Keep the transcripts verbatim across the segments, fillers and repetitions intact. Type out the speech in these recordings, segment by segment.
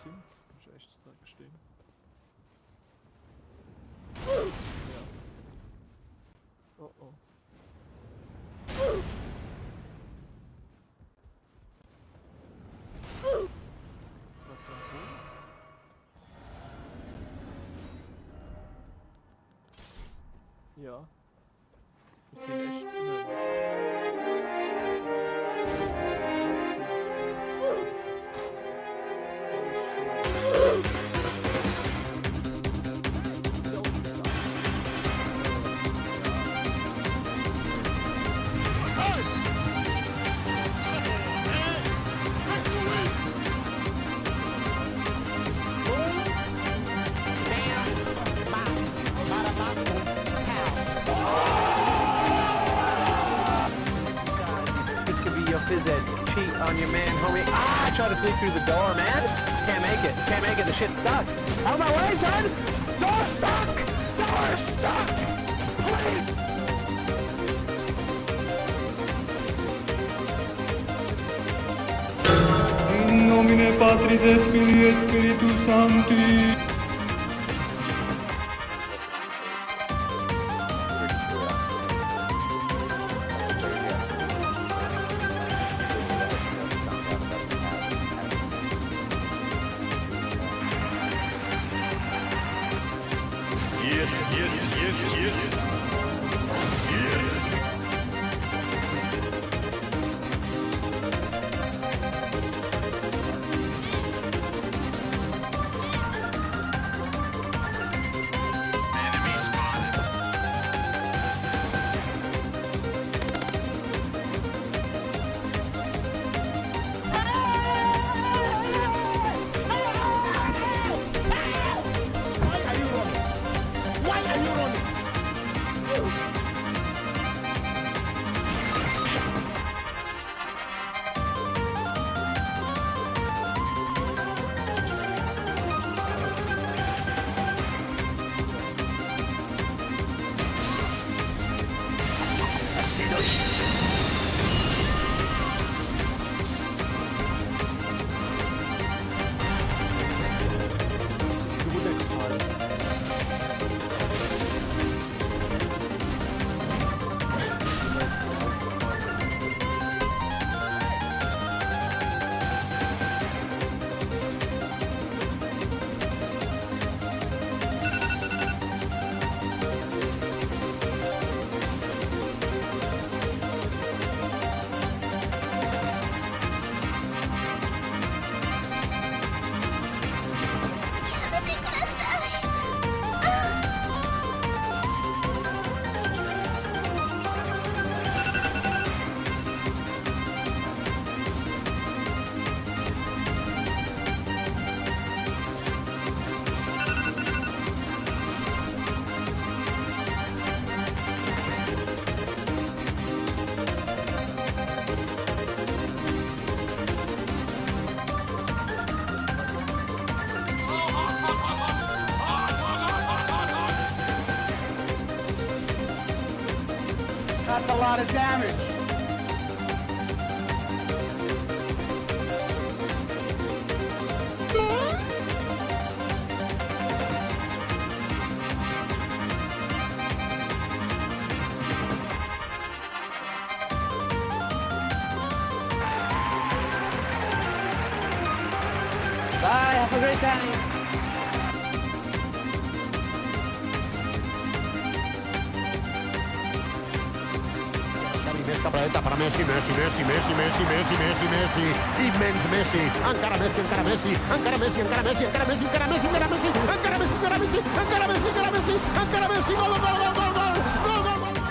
sind, muss ich echt sagen, gestehen. Ja. Oh oh. Ja. Wir sind echt cheat on your man, homie. Ah, I tried to sneak through the door, man. Can't make it. Can't make it. The shit's stuck. Out of my way, son! Door stuck! Door stuck! Please! In nomine Patris et Filii et Spiritus Sancti. Yes, yes, yes, yes. Yes. Enemy spotted. That's a lot of damage. Bye, have a great time. Capeleta para Messi, Messi, Messi, Messi, Messi, Messi, Messi, Messi, immens Messi, encara Messi, encara Messi, encara Messi, encara Messi, encara Messi, encara Messi, encara Messi, encara Messi, encara Messi, encara Messi, encara Messi, encara Messi, gol, gol, gol, gol, gol, gol, gol, gol.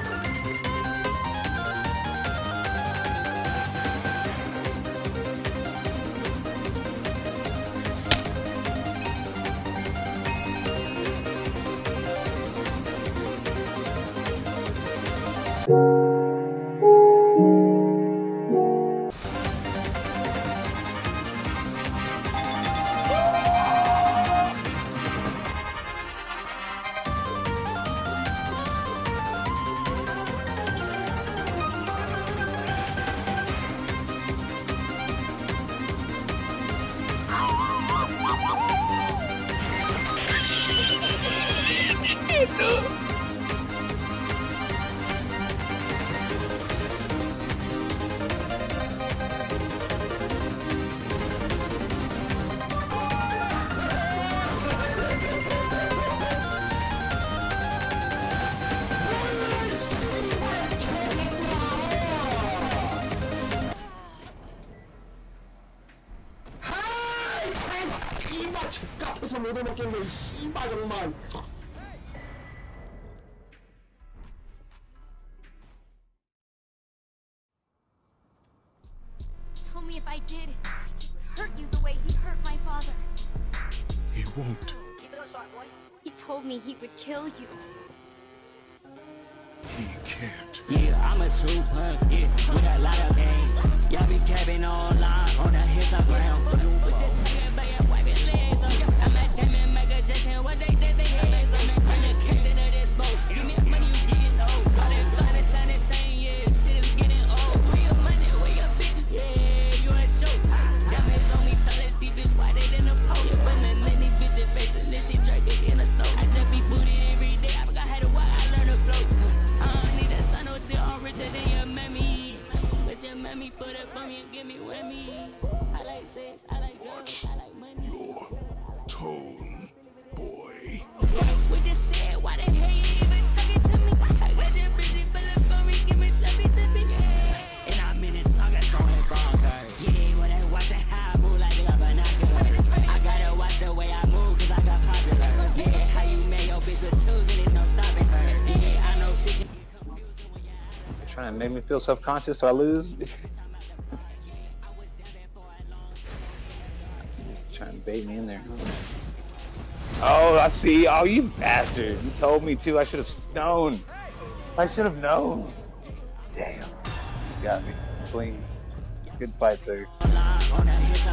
fucked up. 같아서 못 해먹겠네. 씨발 정말. Told me if I did, he would hurt you the way he hurt my father. He won't. He told me he would kill you. He can't. Yeah, I'm a true punk, yeah, with a lot of games. Y'all be capping online on the Instagram. With the tan by your wiping legs on. I'm a Damon, Mega Jackson, what they did, they hands on me. I'm the captain of this boat. Give me money, you getting old. All that started sounding same, yeah, shit is getting old. Where your money, where your bitches, yeah, you a joke. Diamonds on me, fellas, deep is whiter than a pole. Yeah, but none of these bitches faces, unless she drink it in a throat. I just be booted every day, I forgot how to walk, I learned to float. I don't need a son, no deal, I'm richer than your mammy. But your mammy put up on me and give me whammy. I like sex, I like drugs, I like money. Your tone, boy. We just said, why the hell you even stuck it to me? I got your busy bullet for me, give me sloppy to me. Yeah. And I'm in it, talk that's going bonkers. Yeah, when I watch it, how I move like they got binoculars. I gotta watch the way I move, cause I got popular. Yeah, how you made your bitch with choosing, there's no stopping her. Yeah, I know shit can be confusing when you're Trying to make me feel self-conscious so I lose. Just trying to bait me in there. Oh, I see. Oh, you bastard. You told me to. I should have known. I should have known. Damn. You got me. Clean. Good fight, sir. on the